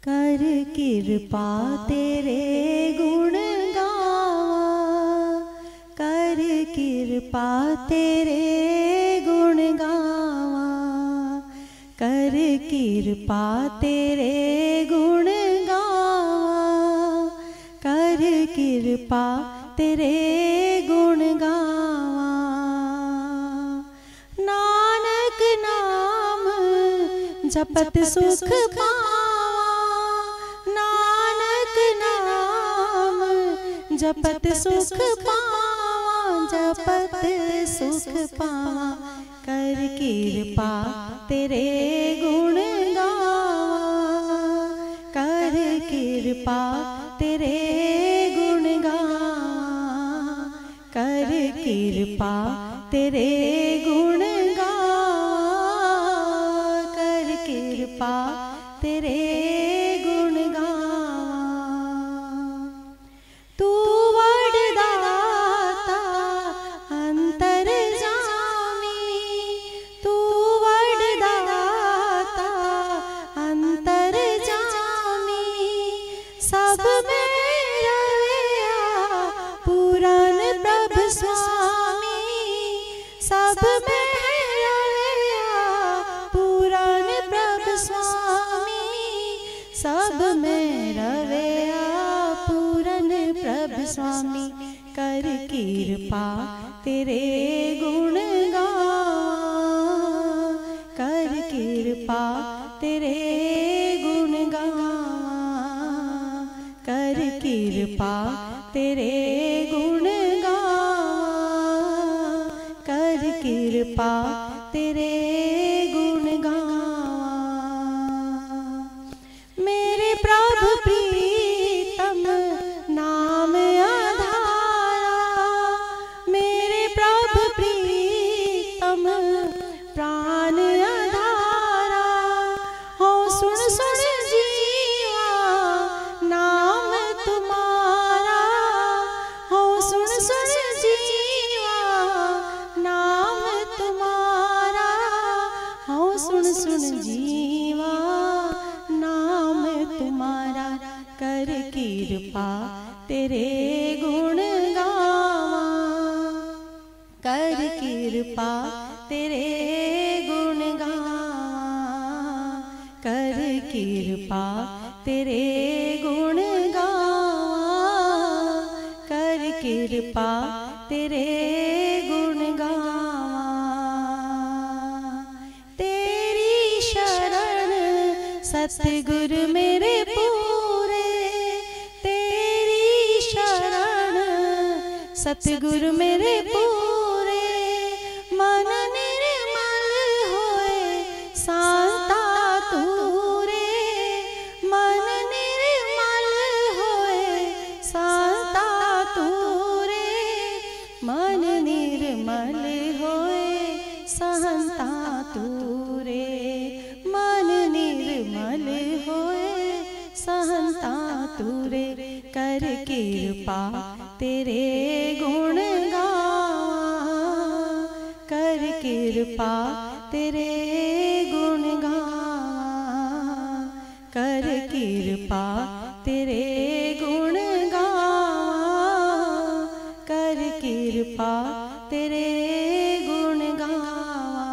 कर कृपा तेरे गुण गावा, कर कृपा तेरे गुण गावा, कर कृपा तेरे गुण गावा, कर कृपा तेरे गुण गावा। नानक नाम जपत सुख पावा, नानक नाम जपत सुख पावा, जपत सुख पावा, कर कृपा तेरे गुण गावा, कर कृपा तेरे गुण गावा, कर कृपा तेरे गुण गावा, कर कृपा तेरे गुण गावा। तू वरदाता अंतर जामी, तू वरदाता अंतर जामी, सब में रवैया पूरन प्रभ स्वामी, सब में रवैया पूरन प्रभ स्वामी, सब में रवैया पूरन प्रभ स्वामी, कर कृपा तेरे गुण गावा, कर कृपा तेरे गुण गावा, कर कृपा तेरे गुण गावा, कर कृपा तेरे गुण गावा। मेरे प्रभु प्रीतम नाम आधारा, मेरे प्रभु प्रीतम प्राण आधारा, हो सुन सुन जीवा नाम तुम्हारा, हो सुन सुन जीवा नाम तुम्हारा, हो सुन सुन जीवा नाम तुम्हारा, कर कृपा तेरे गुण गावा, कर कृपा तेरे गुण गावा, कर कृपा तेरे गुण गावा, कर कृपा तेरे गुण गावा। तेरी शरण सतगुरु मेरे पूरे, तेरी शरण सतगुरु मेरे पूरे, मन निर्मल होए शांता तूरे, मन निर्मल होए शांता तूरे, मन निर्मल होए शांता तूरे, मन निर्मल होए शांता तूरे, कर कृपा तेरे गुण गावा, कर कृपा तेरे गुण गावा, कर कृपा तेरे गुण गावा, कर कृपा तेरे गुण गावा।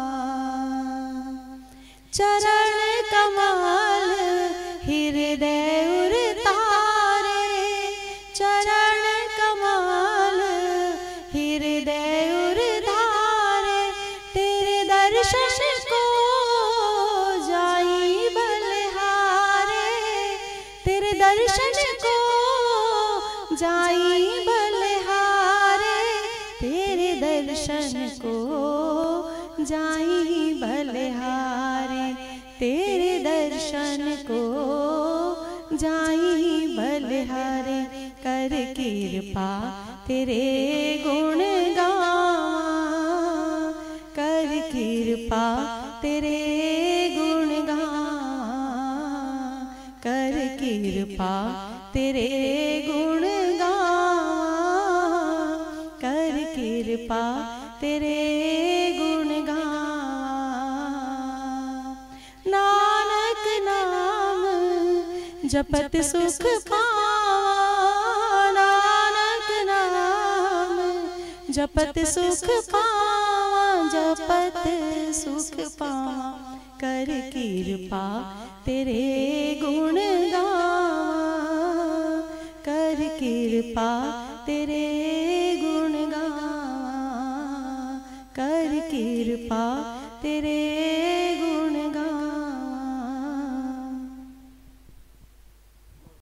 चरण कमल हृदय उर तारे, चरण कमल हृदय उर धारे, तेरे दर्शन को जाई बलिहारे, तेरे दर्शन को जाई बलिहारे, तेरे दर्शन को जाई बलिहारे, तेरे दर्शन को जाई बलिहारे, कर कृपा तेरे गुण गावा, कर कृपा तेरे गुण गावा, कर कृपा तेरे गुण गावा, कर कृपा तेरे गुण गावा। नानक नाम जपत सुख पावा नानक नाम, जपत सुख पावा, जपत सुख पावा। कर कृपा तेरे गुण गावा, कर कृपा तेरे गुण गावा, कर कृपा तेरे